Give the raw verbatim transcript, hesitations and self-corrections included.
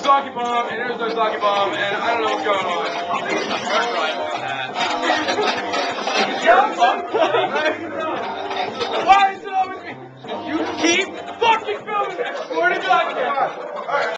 sake bomb, and there's no sake bomb, and I don't know what's going on. Why is it always me? You keep fucking filming it! Swear to God,